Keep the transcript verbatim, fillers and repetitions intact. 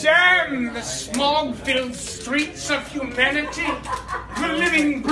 Damn the smog-filled streets of humanity. The living